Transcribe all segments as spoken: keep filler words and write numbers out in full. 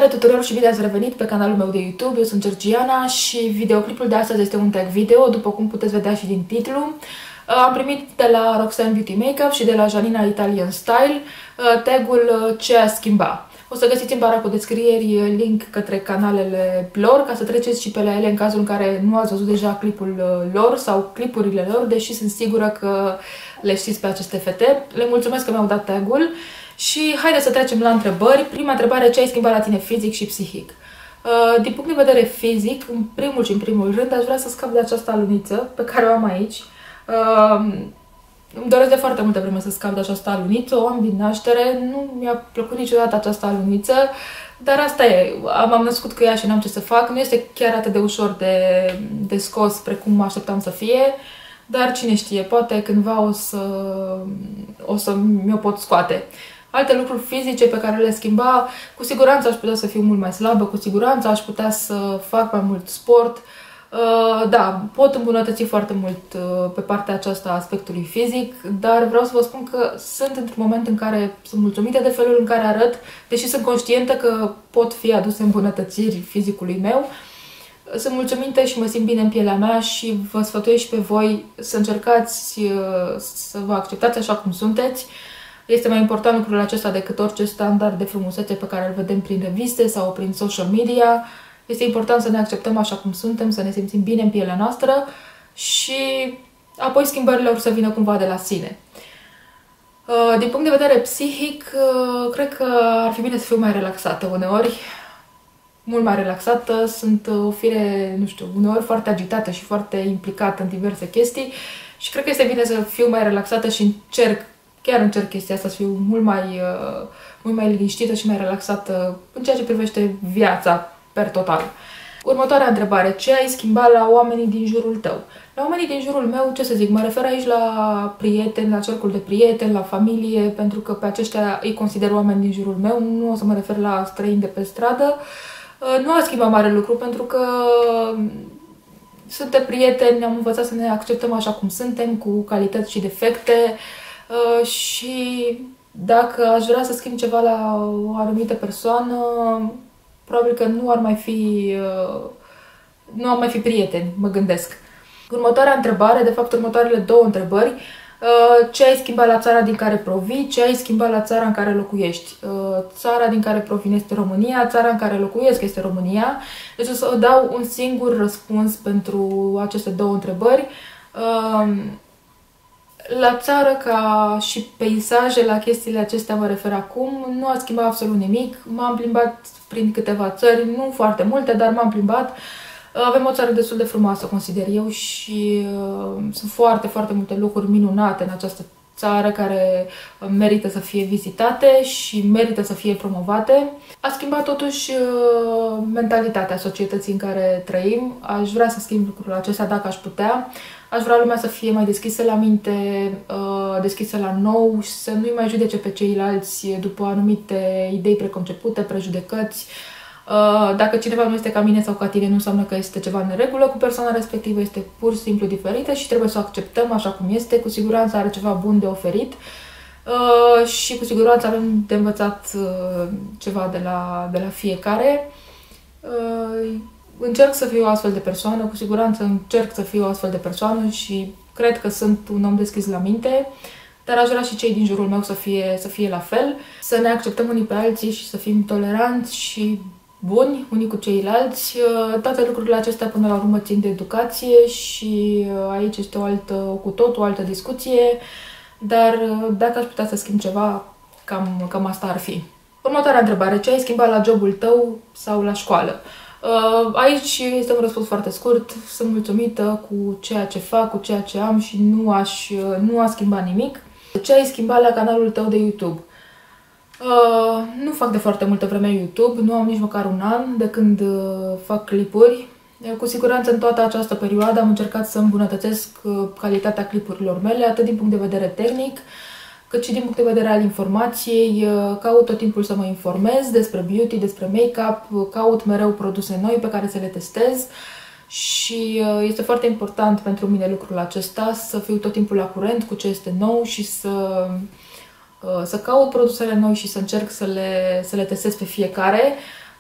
Salutare tuturor și bine ați revenit pe canalul meu de YouTube. Eu sunt Georgiana și videoclipul de astăzi este un tag video, după cum puteți vedea și din titlu. Am primit de la Roxanne Beauty Makeup și de la Janina Italian Style tagul Ce a schimba. O să găsiți în bara cu descrieri link către canalele lor ca să treceți și pe la ele în cazul în care nu ați văzut deja clipul lor sau clipurile lor, deși sunt sigură că le știți pe aceste fete. Le mulțumesc că mi-au dat tagul. Și haideți să trecem la întrebări. Prima întrebare: ce ai schimbat la tine fizic și psihic? Uh, din punct de vedere fizic, în primul și în primul rând, aș vrea să scap de această aluniță pe care o am aici. Uh, îmi doresc de foarte multă vreme să scap de această aluniță, o am din naștere, nu mi-a plăcut niciodată această aluniță, dar asta e, m-am născut cu ea și n-am ce să fac. Nu este chiar atât de ușor de, de scos precum mă așteptam să fie, dar cine știe, poate cândva o să, o să mi-o pot scoate. Alte lucruri fizice pe care le schimba, cu siguranță aș putea să fiu mult mai slabă, cu siguranță aș putea să fac mai mult sport. Uh, da, pot îmbunătăți foarte mult uh, pe partea aceasta a aspectului fizic, dar vreau să vă spun că sunt într-un moment în care sunt mulțumită de felul în care arăt, deși sunt conștientă că pot fi aduse îmbunătățiri fizicului meu. Sunt mulțumită și mă simt bine în pielea mea și vă sfătuiesc și pe voi să încercați uh, să vă acceptați așa cum sunteți. Este mai important lucrul acesta decât orice standard de frumusețe pe care îl vedem prin reviste sau prin social media. Este important să ne acceptăm așa cum suntem, să ne simțim bine în pielea noastră și apoi schimbările or să vină cumva de la sine. Din punct de vedere psihic, cred că ar fi bine să fiu mai relaxată uneori. Mult mai relaxată, sunt o fire, nu știu, uneori foarte agitată și foarte implicată în diverse chestii și cred că este bine să fiu mai relaxată și încerc Chiar încerc chestia asta, să fiu mult mai, uh, mult mai liniștită și mai relaxată în ceea ce privește viața per total. Următoarea întrebare: ce ai schimbat la oamenii din jurul tău? La oamenii din jurul meu, ce să zic, mă refer aici la prieteni, la cercul de prieteni, la familie, pentru că pe aceștia îi consider oameni din jurul meu, nu o să mă refer la străini de pe stradă. Uh, nu a schimbat mare lucru, pentru că suntem prieteni, am învățat să ne acceptăm așa cum suntem, cu calități și defecte. Uh, și dacă aș vrea să schimb ceva la o anumită persoană, probabil că nu ar mai fi, uh, nu ar mai fi prieteni, mă gândesc. Următoarea întrebare, de fapt următoarele două întrebări: uh, ce ai schimbat la țara din care provii, ce ai schimbat la țara în care locuiești? Uh, țara din care provin este România, țara în care locuiesc este România. Deci o să dau un singur răspuns pentru aceste două întrebări. Uh, La țară, ca și peisaje, la chestiile acestea mă refer acum, nu a schimbat absolut nimic. M-am plimbat prin câteva țări, nu foarte multe, dar m-am plimbat. Avem o țară destul de frumoasă, consider eu, și uh, sunt foarte, foarte multe locuri minunate în această țară care merită să fie vizitate și merită să fie promovate. A schimbat totuși uh, mentalitatea societății în care trăim. Aș vrea să schimb lucrul acesta dacă aș putea. Aș vrea lumea să fie mai deschisă la minte, deschisă la nou și să nu-i mai judece pe ceilalți după anumite idei preconcepute, prejudecăți. Dacă cineva nu este ca mine sau ca tine, nu înseamnă că este ceva în neregulă cu persoana respectivă, este pur și simplu diferită și trebuie să o acceptăm așa cum este. Cu siguranță are ceva bun de oferit și cu siguranță avem de învățat ceva de la, de la fiecare. Încerc să fiu o astfel de persoană, cu siguranță încerc să fiu o astfel de persoană și cred că sunt un om deschis la minte, dar aș vrea și cei din jurul meu să fie, să fie la fel, să ne acceptăm unii pe alții și să fim toleranți și buni unii cu ceilalți. Toate lucrurile acestea până la urmă țin de educație și aici este o altă, cu tot o altă discuție, dar dacă aș putea să schimb ceva, cam, cam asta ar fi. Următoarea întrebare: ce ai schimbat la jobul tău sau la școală? Aici este un răspuns foarte scurt. Sunt mulțumită cu ceea ce fac, cu ceea ce am și nu aș nu a schimbat nimic. Ce ai schimbat la canalul tău de YouTube? Uh, nu fac de foarte multă vreme YouTube, nu am nici măcar un an de când fac clipuri. Cu siguranță în toată această perioadă am încercat să îmbunătățesc calitatea clipurilor mele, atât din punct de vedere tehnic, cât și din punct de vedere al informației. Caut tot timpul să mă informez despre beauty, despre make-up, caut mereu produse noi pe care să le testez și este foarte important pentru mine lucrul acesta, să fiu tot timpul la curent cu ce este nou și să, să caut produsele noi și să încerc să le, să le testez pe fiecare.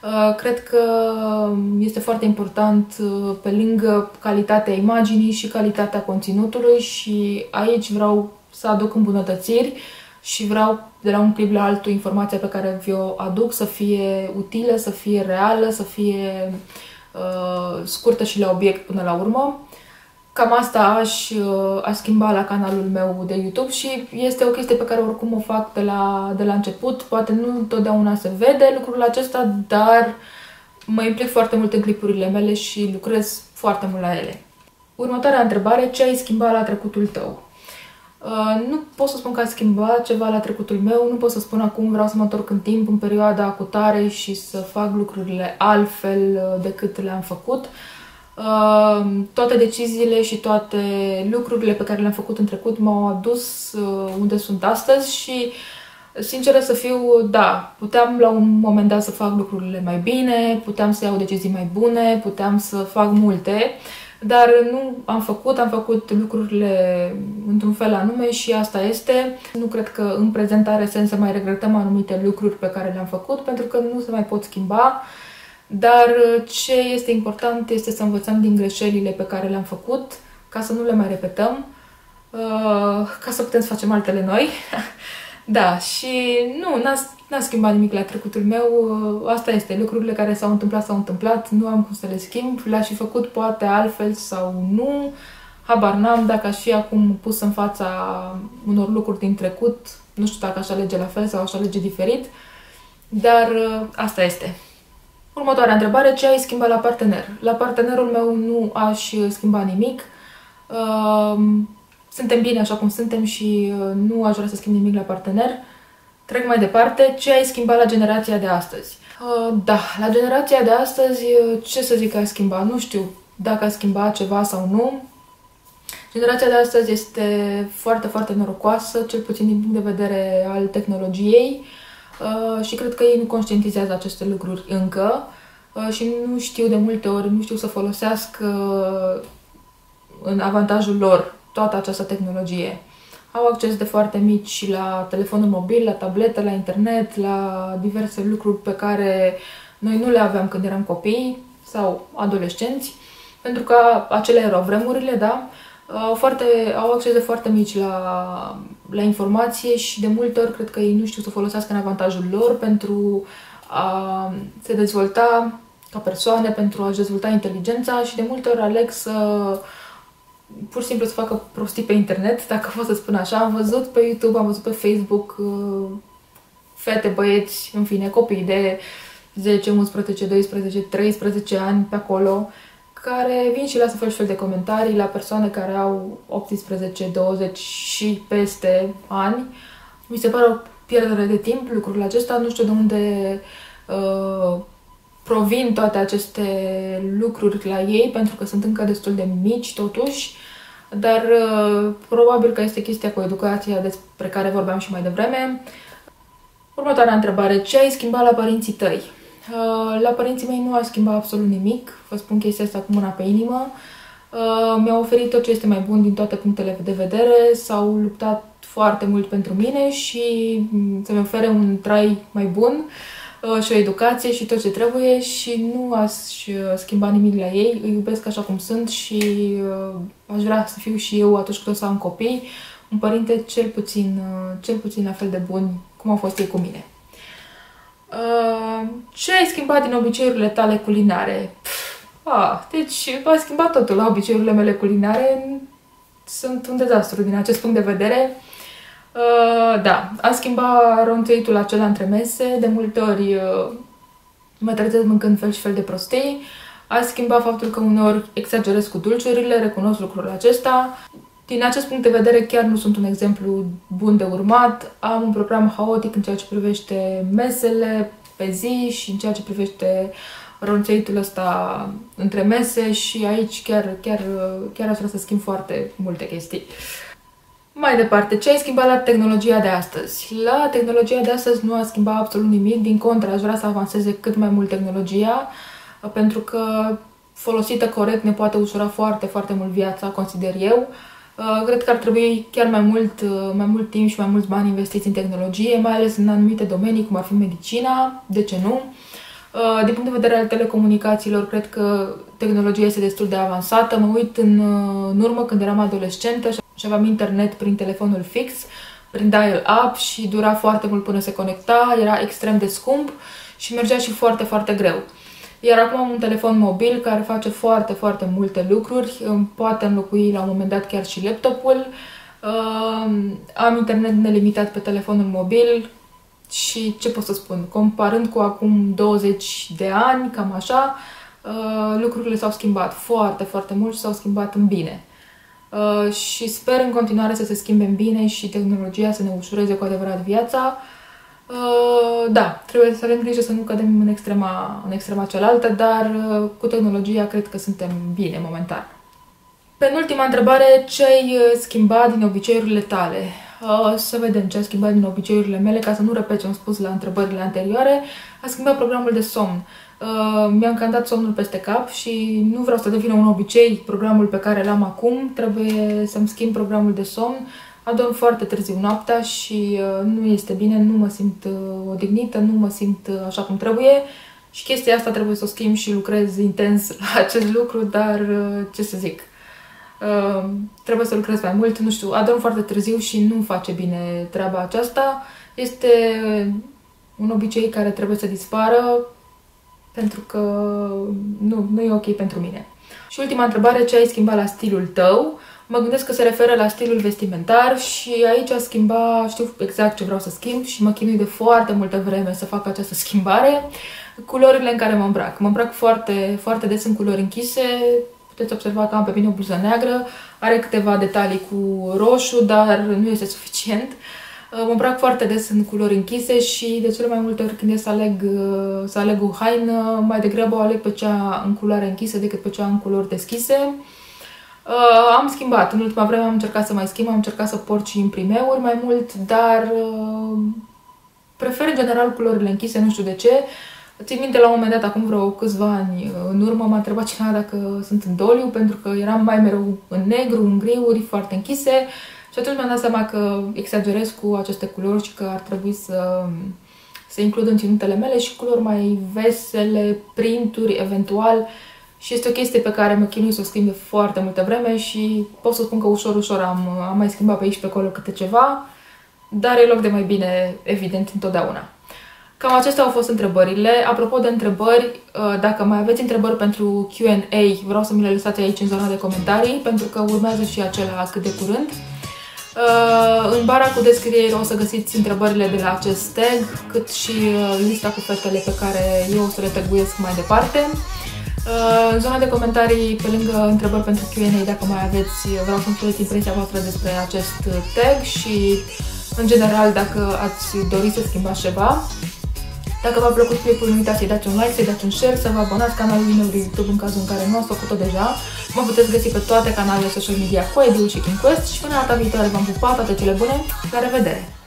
Cred că este foarte important pe lângă calitatea imaginii și calitatea conținutului și aici vreau să aduc îmbunătățiri și vreau de la un clip la altul informația pe care vi-o aduc să fie utilă, să fie reală, să fie uh, scurtă și la obiect până la urmă. Cam asta aș, aș schimba la canalul meu de YouTube și este o chestie pe care oricum o fac de la, de la început. Poate nu întotdeauna se vede lucrul acesta, dar mă implic foarte mult în clipurile mele și lucrez foarte mult la ele. Următoarea întrebare: ce ai schimbat la trecutul tău? Uh, nu pot să spun că am schimbat ceva la trecutul meu, nu pot să spun acum vreau să mă întorc în timp, în perioada cutare și să fac lucrurile altfel decât le-am făcut. Uh, toate deciziile și toate lucrurile pe care le-am făcut în trecut m-au adus uh, unde sunt astăzi și, sinceră să fiu, da, puteam la un moment dat să fac lucrurile mai bine, puteam să iau decizii mai bune, puteam să fac multe, dar nu am făcut, am făcut lucrurile într-un fel anume și asta este. Nu cred că în prezent are sens să mai regretăm anumite lucruri pe care le-am făcut, pentru că nu se mai pot schimba. Dar ce este important este să învățăm din greșelile pe care le-am făcut, ca să nu le mai repetăm, ca să putem să facem altele noi. Da, și nu, n-a schimbat nimic la trecutul meu, asta este, lucrurile care s-au întâmplat s-au întâmplat, nu am cum să le schimb, le-aș fi făcut poate altfel sau nu, habar n-am, dacă aș fi acum pus în fața unor lucruri din trecut, nu știu dacă aș alege la fel sau aș alege diferit, dar asta este. Următoarea întrebare: ce ai schimbat la partener? La partenerul meu nu aș schimba nimic. Suntem bine așa cum suntem și nu aș vrea să schimb nimic la partener. Trec mai departe: ce ai schimbat la generația de astăzi? Da, la generația de astăzi, ce să zic că ai schimbat? Nu știu dacă a schimbat ceva sau nu. Generația de astăzi este foarte, foarte norocoasă, cel puțin din punct de vedere al tehnologiei. Uh, și cred că ei nu conștientizează aceste lucruri încă uh, și nu știu de multe ori, nu știu să folosească în avantajul lor toată această tehnologie. Au acces de foarte mici la telefonul mobil, la tabletă, la internet, la diverse lucruri pe care noi nu le aveam când eram copii sau adolescenți, pentru că acelea erau vremurile, da? Au, foarte, au acces de foarte mici la, la informație și de multe ori cred că ei nu știu să folosească în avantajul lor pentru a se dezvolta ca persoane, pentru a-și dezvolta inteligența și de multe ori aleg să pur și simplu să facă prostii pe internet, dacă pot să spun așa. Am văzut pe YouTube, am văzut pe Facebook fete, băieți, în fine, copii de zece, unsprezece, doisprezece, treisprezece ani pe acolo, care vin și lasă fel și fel de comentarii la persoane care au optsprezece, douăzeci și peste ani. Mi se pare o pierdere de timp lucrul acesta, nu știu de unde uh, provin toate aceste lucruri la ei, pentru că sunt încă destul de mici totuși, dar uh, probabil că este chestia cu educația despre care vorbeam și mai devreme. Următoarea întrebare: ce ai schimbat la părinții tăi? Uh, la părinții mei nu aș schimba absolut nimic, vă spun chestia asta cu mâna pe inimă. Uh, mi-au oferit tot ce este mai bun din toate punctele de vedere, s-au luptat foarte mult pentru mine și să-mi ofere un trai mai bun uh, și o educație și tot ce trebuie și nu aș schimba nimic la ei. Îi iubesc așa cum sunt și uh, aș vrea să fiu și eu atunci când o să am copii, un părinte cel puțin, uh, cel puțin la fel de bun cum au fost ei cu mine. Uh, ce ai schimbat din obiceiurile tale culinare? Ah, deci am schimbat totul la obiceiurile mele culinare. Sunt un dezastru din acest punct de vedere. Uh, da, am schimbat ronțăitul acela între mese. De multe ori uh, mă trezesc mâncând fel și fel de prostii. Am schimbat faptul că uneori exagerez cu dulciurile, recunosc lucrul acesta. Din acest punct de vedere chiar nu sunt un exemplu bun de urmat. Am un program haotic în ceea ce privește mesele pe zi și în ceea ce privește ronțăitul ăsta între mese și aici chiar, chiar, chiar aș vrea să schimb foarte multe chestii. Mai departe, ce ai schimbat la tehnologia de astăzi? La tehnologia de astăzi nu a schimbat absolut nimic, din contră, aș vrea să avanseze cât mai mult tehnologia, pentru că folosită corect ne poate ușura foarte, foarte mult viața, consider eu. Cred că ar trebui chiar mai mult, mai mult timp și mai mulți bani investiți în tehnologie, mai ales în anumite domenii, cum ar fi medicina, de ce nu? Din punct de vedere al telecomunicațiilor, cred că tehnologia este destul de avansată. Mă uit în, în urmă când eram adolescentă și aveam internet prin telefonul fix, prin dial-up și dura foarte mult până se conecta, era extrem de scump și mergea și foarte, foarte greu. Iar acum am un telefon mobil care face foarte, foarte multe lucruri, poate înlocui la un moment dat chiar și laptopul. Am internet nelimitat pe telefonul mobil și ce pot să spun, comparând cu acum douăzeci de ani, cam așa, lucrurile s-au schimbat foarte, foarte mult și s-au schimbat în bine. Și sper în continuare să se schimbe în bine și tehnologia să ne ușureze cu adevărat viața. Uh, da, trebuie să avem grijă să nu cădem în extrema, în extrema cealaltă, dar uh, cu tehnologia cred că suntem bine momentan. Penultima întrebare, ce ai schimbat din obiceiurile tale? Uh, să vedem ce ai schimbat din obiceiurile mele, ca să nu repet ce am spus la întrebările anterioare. A schimbat programul de somn. Uh, mi-am cantat somnul peste cap și nu vreau să devină un obicei programul pe care l-am acum, trebuie să-mi schimb programul de somn. Adorm foarte târziu noaptea și uh, nu este bine, nu mă simt uh, odihnită, nu mă simt uh, așa cum trebuie și chestia asta trebuie să o schimb și lucrez intens la acest lucru, dar uh, ce să zic, uh, trebuie să lucrez mai mult, nu știu, adorm foarte târziu și nu face bine treaba aceasta. Este un obicei care trebuie să dispară pentru că nu, nu e ok pentru mine. Și ultima întrebare, ce ai schimbat la stilul tău? Mă gândesc că se referă la stilul vestimentar și aici a schimba, știu exact ce vreau să schimb și mă chinui de foarte multă vreme să fac această schimbare. Culorile în care mă îmbrac. Mă îmbrac foarte, foarte des în culori închise. Puteți observa că am pe mine o bluză neagră, are câteva detalii cu roșu, dar nu este suficient. Mă îmbrac foarte des în culori închise și de cele mai multe ori când e să aleg, să aleg o haină, mai degrabă o aleg pe cea în culoare închisă decât pe cea în culori deschise. Uh, am schimbat, în ultima vreme am încercat să mai schimb, am încercat să port și imprimeuri mai mult, dar uh, prefer în general culorile închise, nu știu de ce. Țin minte la un moment dat, acum vreo câțiva ani în urmă, m-a întrebat cineva dacă sunt în doliu, pentru că eram mai mereu în negru, în griuri, foarte închise și atunci mi-am dat seama că exagerez cu aceste culori și că ar trebui să, să includ în ținutele mele și culori mai vesele, printuri, eventual. Și este o chestie pe care mă chinui să o schimb de foarte multă vreme și pot să spun că ușor, ușor am, am mai schimbat pe aici pe acolo câte ceva, dar e loc de mai bine, evident, întotdeauna. Cam acestea au fost întrebările. Apropo de întrebări, dacă mai aveți întrebări pentru Q and A, vreau să mi le lăsați aici în zona de comentarii, pentru că urmează și acela cât de curând. În bara cu descriere o să găsiți întrebările de la acest tag, cât și lista cu fetele pe care eu o să le taguiesc mai departe. În zona de comentarii, pe lângă întrebări pentru Q and A, dacă mai aveți, vreau să-mi spuneți impresia voastră despre acest tag și, în general, dacă ați dori să schimbați ceva. Dacă v-a plăcut clipul, nu uitați să-i dați un like, să-i dați un share, să vă abonați canalului meu de YouTube în cazul în care nu ați făcut-o deja. Mă puteți găsi pe toate canalele social media cu Ediu și KingQuest și până data viitoare v-am pupat, toate cele bune, la revedere!